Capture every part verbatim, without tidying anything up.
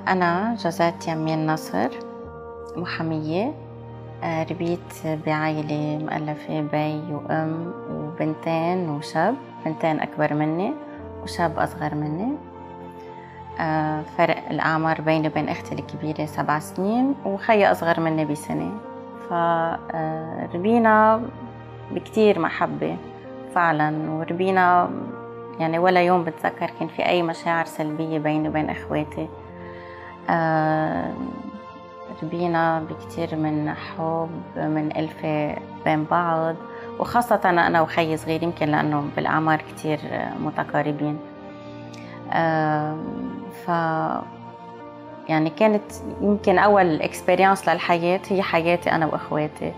أنا جزات يمين نصر، محامية. ربيت بعائلة مؤلفة، بي وأم وبنتين وشاب، بنتين أكبر مني وشاب أصغر مني. فرق الأعمار بيني وبين أختي الكبيرة سبع سنين وخي أصغر مني بسنة. فربينا بكتير محبة فعلا، وربينا يعني ولا يوم بتذكر كان في أي مشاعر سلبية بيني وبين إخواتي. آه ربينا بكتير من حب، من ألفة بين بعض، وخاصة أنا وخي صغير يمكن لأنه بالأعمار كتير متقاربين. آه ف يعني كانت يمكن أول إكسبيرينس للحياة هي حياتي أنا وإخواتي،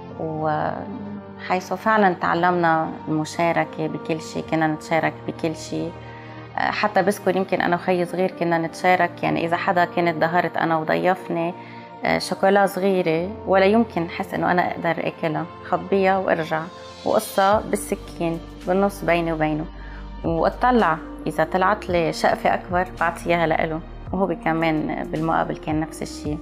وحيث فعلا تعلمنا المشاركة بكل شيء، كنا نتشارك بكل شيء. حتى بذكر يمكن أنا وخي صغير كنا نتشارك، يعني إذا حدا كانت ظهرت أنا وضيفني شوكولا صغيرة ولا يمكن حس إنه أنا أقدر أكلها، خبيها وأرجع، وقصة بالسكين بالنص بيني وبينه، وأطلع إذا طلعت لي شقفة أكبر بعطي إياها لإله، وهو كمان بالمقابل كان نفس الشيء.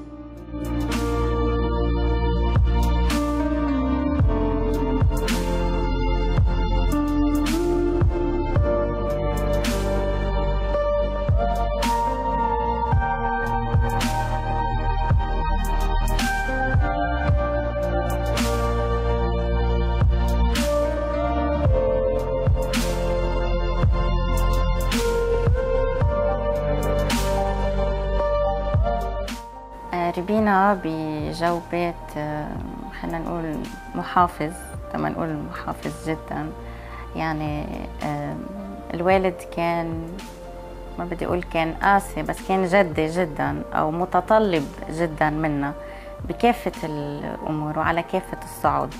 ربينا بجو بيت خلينا نقول محافظ، لما نقول محافظ جدا، يعني الوالد كان، ما بدي اقول كان قاسي، بس كان جدي جدا او متطلب جدا منا بكافة الامور وعلى كافة الصعود.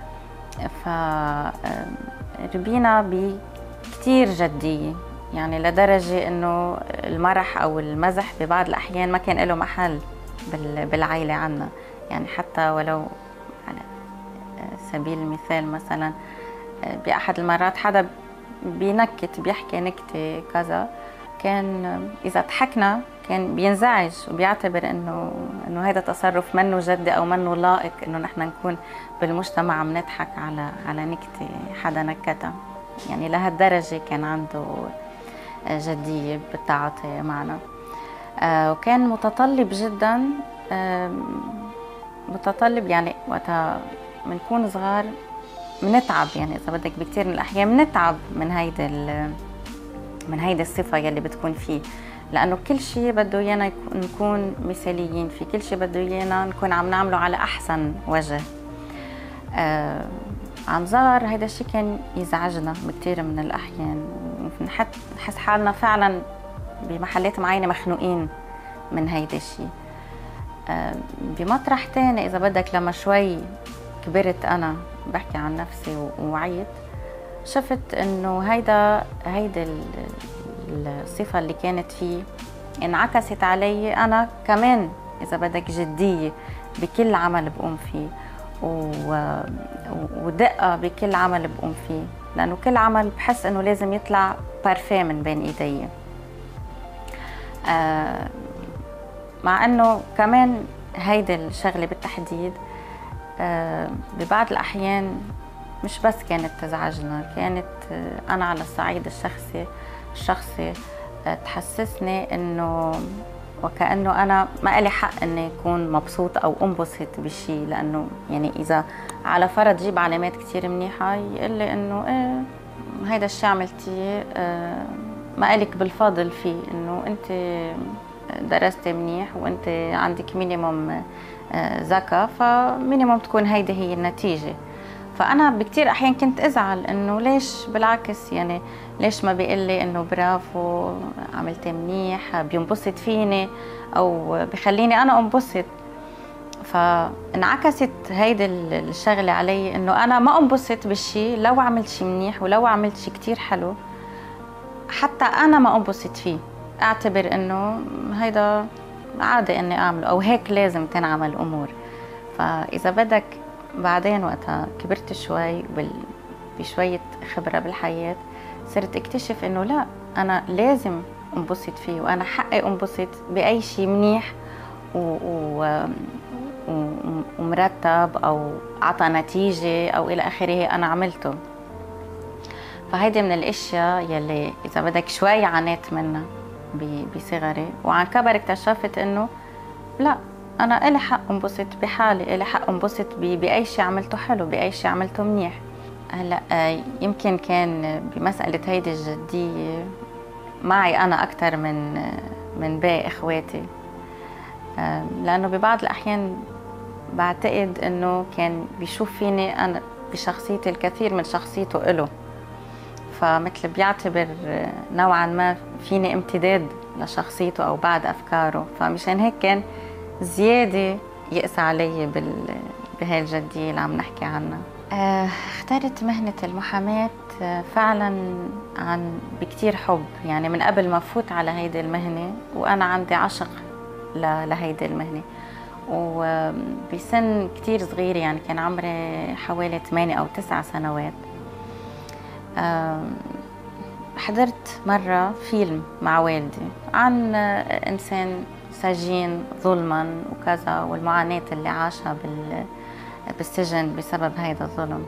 فربينا بكتير جدية، يعني لدرجة انه المرح او المزح ببعض الاحيان ما كان له محل بالعائلة عنا. يعني حتى ولو على سبيل المثال مثلا بأحد المرات حدا بينكت بيحكي نكتة كذا، كان إذا ضحكنا كان بينزعج وبيعتبر إنه إنه هذا تصرف منه جدي أو منه لائق إنه نحن نكون بالمجتمع عم نضحك على على نكتة حدا نكتها. يعني لهالدرجة كان عنده جدية بالتعاطي معنا. آه وكان متطلب جدا، آه متطلب، يعني وقتها بنكون صغار بنتعب، يعني اذا بدك بكثير من الاحيان بنتعب من هيدي من هيدي الصفه يلي بتكون فيه، لانه كل شيء بده ايانا نكون مثاليين فيه، كل شيء بده ايانا نكون عم نعمله على احسن وجه. آه عن صغر هيدا الشيء كان يزعجنا بكثير من الاحيان، ونحس حالنا فعلا بمحلات معينة مخنوقين من هيدا الشيء. أه بمطرح تاني إذا بدك لما شوي كبرت، أنا بحكي عن نفسي ووعيت، شفت إنه هيدا هيدا الصفة اللي كانت فيه انعكست علي أنا كمان، إذا بدك جدية بكل عمل بقوم فيه، ودقة بكل عمل بقوم فيه، لأنه كل عمل بحس إنه لازم يطلع بارفيه من بين إيدي. آه مع انه كمان هيدي الشغله بالتحديد آه ببعض الاحيان مش بس كانت تزعجنا، كانت آه انا على الصعيد الشخصي الشخصي آه تحسسني انه وكانه انا ما لي حق اني اكون مبسوط او انبسط بشيء، لانه يعني اذا على فرض جيب علامات كثير منيحه يقول لي انه ايه هيدا الشيء عملتيه، آه ما قالك بالفاضل فيه، انه انت درستي منيح وانت عندك مينيموم ذكاء، فمينيموم تكون هيدي هي النتيجه. فانا بكثير احيان كنت ازعل انه ليش، بالعكس يعني ليش ما بيقول لي انه برافو عملتي منيح، بينبسط فيني او بخليني انا انبسط. فانعكست هيدي الشغله علي انه انا ما انبسط بالشيء لو عملت شيء منيح، ولو عملت شيء كثير حلو حتى انا ما انبسط فيه، اعتبر انه هيدا عادي اني اعمله او هيك لازم تنعمل الامور. فاذا بدك بعدين وقتها كبرت شوي بشويه خبره بالحياه، صرت اكتشف انه لا، انا لازم انبسط فيه، وانا حقي انبسط باي شيء منيح و... و... و... ومرتب او عطى نتيجه او الى اخره انا عملته. فهيدي من الاشياء يلي اذا بدك شوي عانيت منها بصغري، وعن كبر اكتشفت انه لا، انا الي حق انبسط بحالي، الي حق انبسط باي شيء عملته حلو، باي شيء عملته منيح. هلا يمكن كان بمساله هيدي الجديه معي انا اكثر من من باقي اخواتي، لانه ببعض الاحيان بعتقد انه كان بيشوف فيني انا بشخصيتي الكثير من شخصيته إله، فمثل بيعتبر نوعا ما فيني امتداد لشخصيته او بعد افكاره، فمشان هيك كان زياده يقسى علي بال بهاي الجديه اللي عم نحكي عنها. اخترت مهنه المحاماه فعلا عن بكتير حب، يعني من قبل ما فوت على هيدي المهنه وانا عندي عشق لهيدي المهنه، وبسن كتير صغير، يعني كان عمري حوالي ثمانية او تسع سنوات. حضرت مرة فيلم مع والدي عن إنسان سجين ظلما وكذا، والمعاناة اللي عاشها بالسجن بسبب هيدا الظلم.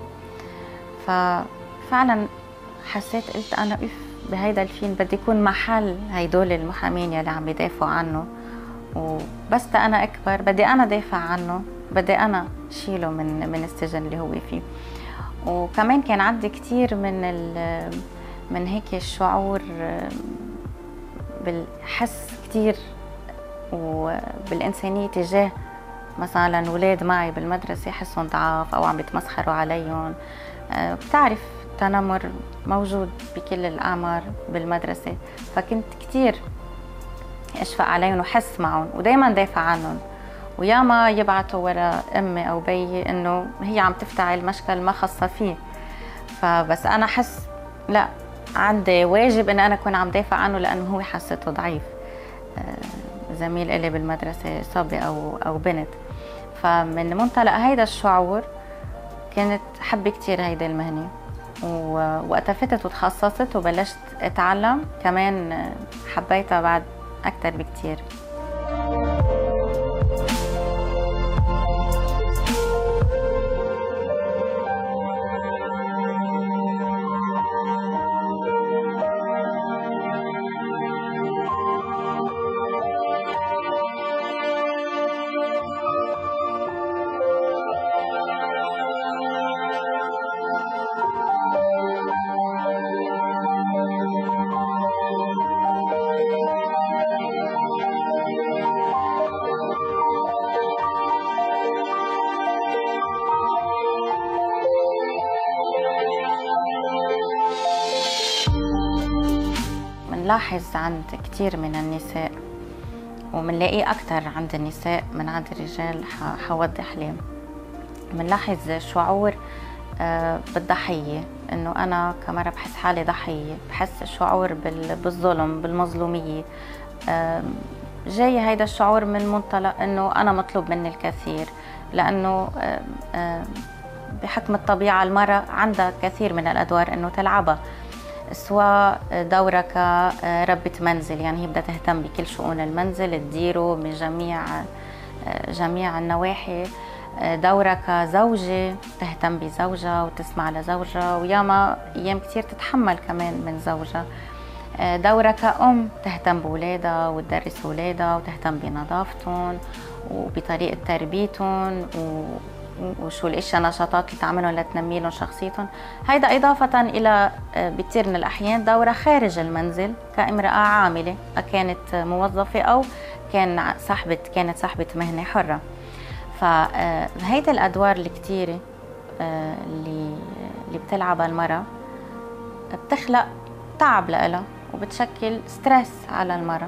ففعلا حسيت، قلت أنا إف بهيدا الفيلم بدي يكون محل هيدول المحامين اللي عم يدافعوا عنه، وبس أنا أكبر بدي أنا دافع عنه، بدي أنا شيله من من السجن اللي هو فيه. وكمان كان عندي كتير من من هيك الشعور بالحس كتير وبالإنسانية تجاه مثلا أولاد معي بالمدرسة حسهم ضعاف أو عم بيتمسخروا عليهم. بتعرف التنمر موجود بكل الأعمار بالمدرسة، فكنت كتير أشفق عليهم وحس معهم ودايما دافع عنهم، وياما يبعتوا ورا امي او بيي انه هي عم تفتعل مشكل ما خاصه فيه، فبس انا احس لا، عندي واجب ان انا اكون عم دافع عنه لانه هو حسيته ضعيف، زميل الي بالمدرسه صبي او او بنت. فمن منطلق هيدا الشعور كانت حب كتير هيدي المهنه، ووقتها فتت وتخصصت وبلشت اتعلم كمان حبيتها بعد اكثر بكتير. بنلاحظ عند كتير من النساء، ومنلاقيه أكتر عند النساء من عند الرجال، حوضح ليه. بنلاحظ شعور بالضحية، إنه أنا كمرة بحس حالي ضحية، بحس شعور بالظلم بالمظلومية. جاي هيدا الشعور من منطلق إنه أنا مطلوب مني الكثير، لأنه بحكم الطبيعة المرأة عندها كثير من الأدوار إنه تلعبها، سواء دورها كربة منزل، يعني هي بدها تهتم بكل شؤون المنزل تديره من جميع جميع النواحي، دورها كزوجة تهتم بزوجها وتسمع لزوجها، وياما أيام كتير تتحمل كمان من زوجها، دورها كأم تهتم بولادها وتدرس ولادها وتهتم بنظافتهم وبطريقة تربيتهم و وشو الاشياء نشاطات اللي تعملهم لتنمي لهم شخصيتهم. هيدا اضافه الى بكثير من الاحيان دورها خارج المنزل كامراه عامله، كانت موظفه او كان صاحبه كانت صاحبه مهنه حره. فهيدا الادوار الكثيره اللي اللي بتلعبها المراه بتخلق تعب لها وبتشكل ستريس على المراه.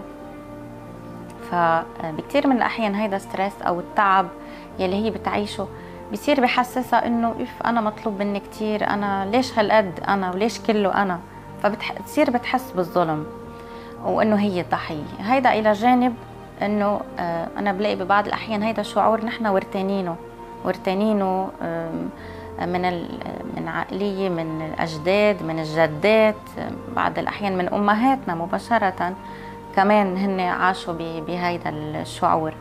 فبكثير من الاحيان هيدا ستريس او التعب يلي هي بتعيشه بصير بحسسها انه اف انا مطلوب مني كثير، انا ليش هالقد انا وليش كله انا، فبتصير بتحس بالظلم وانه هي الضحيه. هيدا الى جانب انه آه انا بلاقي ببعض الاحيان هيدا الشعور نحن ورتانينه ورتانينه من من عقلية، من الأجداد، من الجدات، بعض الأحيان من أمهاتنا مباشرة، كمان هن عاشوا بهيدا الشعور.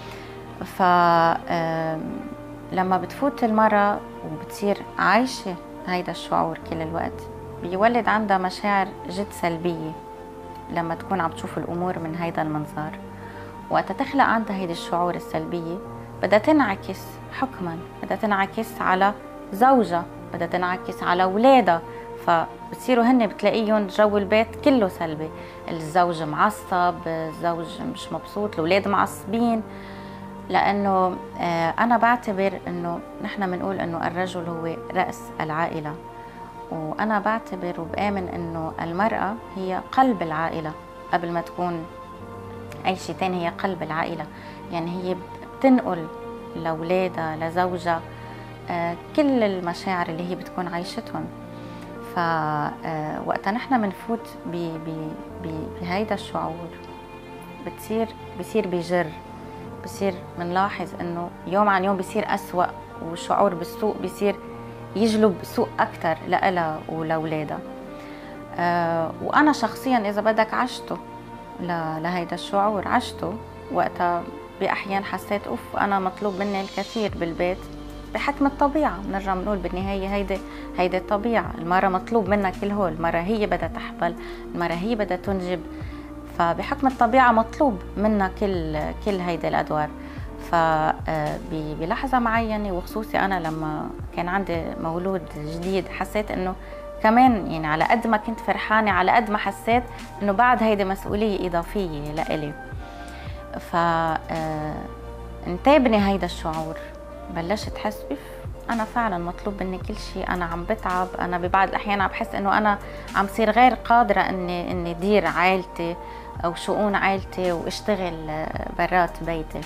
فلما بتفوت المرأة وبتصير عايشة هيدا الشعور كل الوقت، بيولد عندها مشاعر جد سلبية لما تكون عم تشوف الأمور من هيدا المنظار. وقت تخلق عندها هيدي الشعور السلبية بدها تنعكس حكما، بدها تنعكس على زوجها، بدها تنعكس على أولادها، فبتصيروا هن بتلاقيهم جو البيت كله سلبي، الزوج معصب، الزوج مش مبسوط، الأولاد معصبين. لأنه أنا بعتبر أنه نحن بنقول أنه الرجل هو رأس العائلة، وأنا بعتبر وبآمن أنه المرأة هي قلب العائلة قبل ما تكون أي شيء تاني، هي قلب العائلة. يعني هي بتنقل لأولادها لزوجها كل المشاعر اللي هي بتكون عايشتهم. فوقتها نحن بنفوت بهيدا الشعور بتصير بصير بيجر، بصير بنلاحظ انه يوم عن يوم بصير أسوأ، والشعور بالسوء بصير يجلب سوء أكثر لها ولأولادها. أه وأنا شخصيا إذا بدك عشته لهيدا الشعور، عشته وقتها بأحيان حسيت أوف أنا مطلوب مني الكثير بالبيت بحكم الطبيعة. بنرجع بنقول بالنهاية هيدي هيدي الطبيعة، المرأة مطلوب منها كل هول، المرأة هي بدها تحبل، المرأة هي بدها تنجب، فبحكم الطبيعة مطلوب منها كل كل هيدي الأدوار. فبلحظة معينة وخصوصي أنا لما كان عندي مولود جديد حسيت إنه كمان يعني على قد ما كنت فرحانة على قد ما حسيت إنه بعد هيدي مسؤولية إضافية لإلي. فانتابني هيدا الشعور، بلشت أحس إف أنا فعلا مطلوب مني كل شيء، أنا عم بتعب، أنا ببعض الأحيان عم بحس إنه أنا عم صير غير قادرة إني إني دير عائلتي أو شؤون عائلتي واشتغل برات بيتي.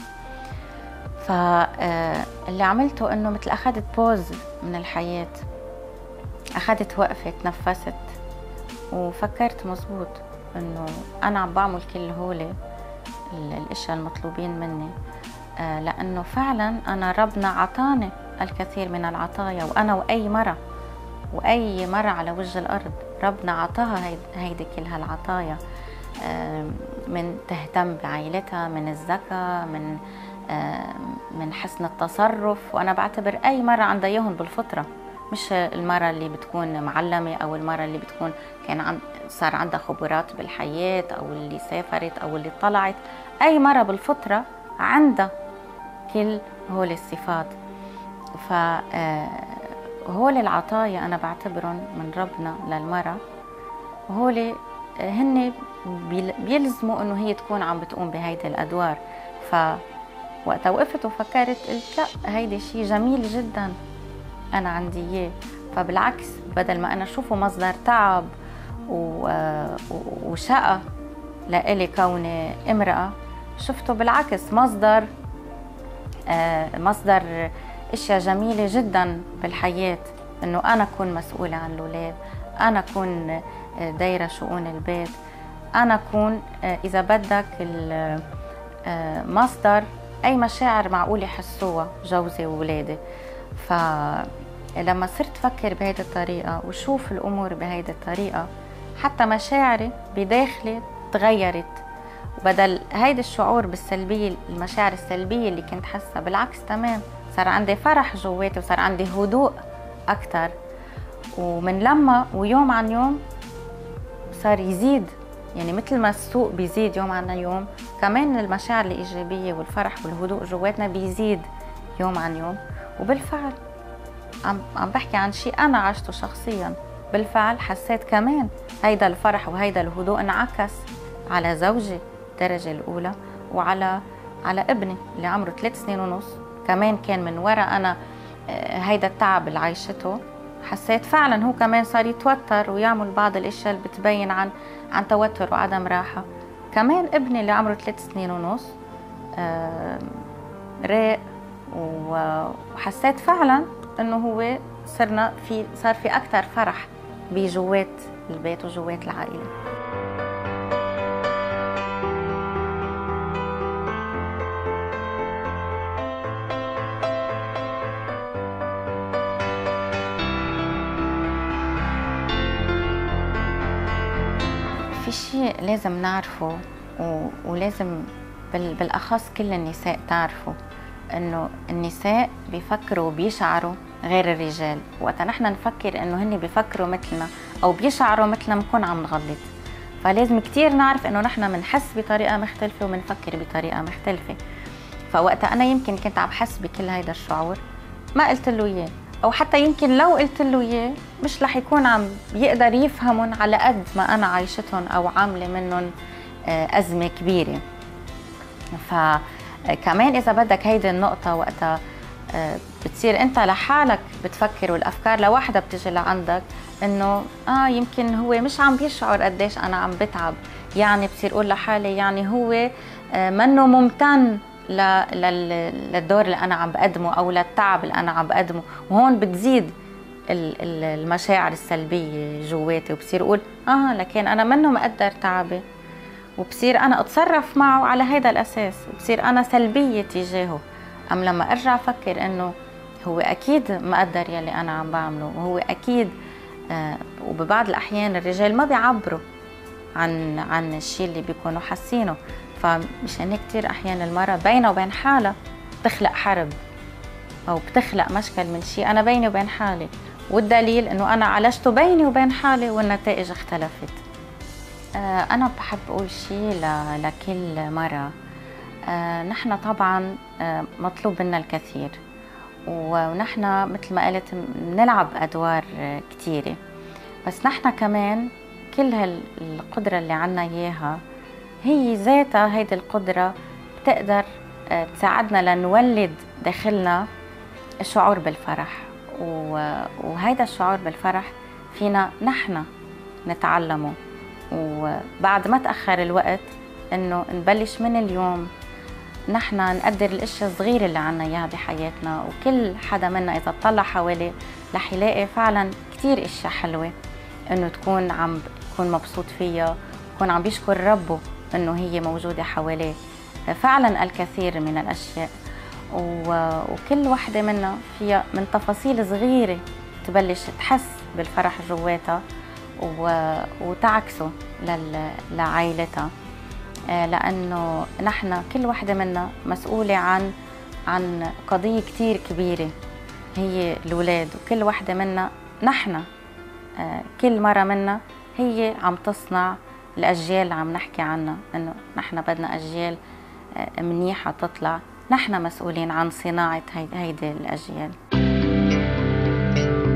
فاللي عملته إنه مثل أخذت بوز من الحياة، أخذت وقفة، تنفست وفكرت مزبوط إنه أنا عم بعمل كل هولي الأشياء المطلوبين مني، لأنه فعلا أنا ربنا عطاني الكثير من العطايا، وأنا وأي مرة وأي مرة على وجه الأرض ربنا عطاها هيدي كل هالعطايا، من تهتم بعائلتها، من الذكاء، من من حسن التصرف. وأنا بعتبر أي مرة عندها إياهم بالفطرة، مش المرة اللي بتكون معلمة أو المرة اللي بتكون كان عند صار عندها خبرات بالحياة أو اللي سافرت أو اللي طلعت. أي مرة بالفطرة عندها كل هول الصفات. فهول العطايا أنا بعتبرهم من ربنا للمرأة، وهول هن بيلزموا إنه هي تكون عم بتقوم بهيدي الأدوار. فوقتها وقفت وفكرت قلت لا، هيدي شيء جميل جدا أنا عندي إياه. فبالعكس بدل ما أنا أشوفه مصدر تعب وشقة لإلي كوني امرأة، شفته بالعكس مصدر مصدر اشياء جميله جدا بالحياه، انه انا اكون مسؤوله عن الاولاد، انا اكون دايره شؤون البيت، انا اكون اذا بدك مصدر اي مشاعر معقول يحسوها جوزي واولادي. فلما صرت افكر بهيدي الطريقه وشوف الامور بهيدي الطريقه، حتى مشاعري بداخلي تغيرت، بدل هيدا الشعور بالسلبية، المشاعر السلبية اللي كنت حاسة، بالعكس تمام صار عندي فرح جواتي وصار عندي هدوء أكتر. ومن لما ويوم عن يوم صار يزيد، يعني مثل ما السوء بيزيد يوم عن يوم، كمان المشاعر الإيجابية والفرح والهدوء جواتنا بيزيد يوم عن يوم. وبالفعل عم عم بحكي عن شيء أنا عشته شخصيا، بالفعل حسيت كمان هيدا الفرح وهيدا الهدوء انعكس على زوجي الدرجة الأولى، وعلى على ابني اللي عمره ثلاث سنين ونص. كمان كان من وراء أنا هيدا التعب اللي عايشته، حسيت فعلا هو كمان صار يتوتر ويعمل بعض الأشياء اللي بتبين عن عن توتر وعدم راحة. كمان ابني اللي عمره ثلاث سنين ونص راق، وحسيت فعلا إنه هو صرنا في صار في أكثر فرح بجوات البيت وجوات العائلة. شيء لازم نعرفه و... ولازم بال... بالأخص كل النساء تعرفوا إنه النساء بيفكروا وبيشعروا غير الرجال. وقتا نحن نفكر إنه هن بيفكروا مثلنا أو بيشعروا مثلنا بنكون عم نغلط. فلازم كتير نعرف إنه نحن بنحس بطريقة مختلفة وبنفكر بطريقة مختلفة. فوقتا أنا يمكن كنت عم حس بكل هيدا الشعور ما قلت له إياه، أو حتى يمكن لو قلت له إياه مش رح يكون عم يقدر يفهمهم على قد ما أنا عايشتهم أو عاملة منهم أزمة كبيرة. فكمان إذا بدك هيدي النقطة وقتها بتصير أنت لحالك بتفكر والأفكار لوحدها بتجي لعندك إنه آه يمكن هو مش عم بيشعر قديش أنا عم بتعب، يعني بصير أقول لحالي يعني هو منه ممتن للدور اللي أنا عم بقدمه أو للتعب اللي أنا عم بقدمه. وهون بتزيد المشاعر السلبية جواتي وبصير أقول آه لكن أنا منه مقدر تعبي، وبصير أنا أتصرف معه على هذا الأساس وبصير أنا سلبية تجاهه. أم لما أرجع أفكر إنه هو أكيد مقدر يلي أنا عم بعمله، وهو أكيد آه وببعض الأحيان الرجال ما بيعبروا عن عن الشيء اللي بيكونوا حاسينه. فمشان هيك كثير أحيان المرأة بينها وبين حالها بتخلق حرب أو بتخلق مشكل من شيء أنا بيني وبين حالي، والدليل إنه أنا عالجته بيني وبين حالي والنتائج اختلفت. آه أنا بحب أقول شيء لكل مرة. آه نحن طبعا آه مطلوب منا الكثير، ونحن مثل ما قلت بنلعب أدوار آه كثيرة، بس نحن كمان كل هالقدرة اللي عنا إياها هي ذاتها هيدي القدرة بتقدر آه تساعدنا لنولد داخلنا الشعور بالفرح. وهيدا الشعور بالفرح فينا نحن نتعلمه، وبعد ما تأخر الوقت إنه نبلش من اليوم نحن نقدر الاشياء الصغيرة اللي عنا اياها بحياتنا. وكل حدا منا اذا اطلع حواليه رح يلاقي فعلا كثير اشياء حلوة انه تكون عم يكون مبسوط فيها، يكون عم بيشكر ربه انه هي موجودة حواليه. فعلا الكثير من الاشياء، وكل وحدة منا فيها من تفاصيل صغيرة تبلش تحس بالفرح جواتها وتعكسه لعائلتها. لأنه نحن كل وحدة منا مسؤولة عن عن قضية كتير كبيرة هي الأولاد، وكل وحدة منا نحن كل مرة منا هي عم تصنع الأجيال اللي عم نحكي عنها، إنه نحن بدنا أجيال منيحة تطلع. نحن مسؤولين عن صناعة هيدي الأجيال.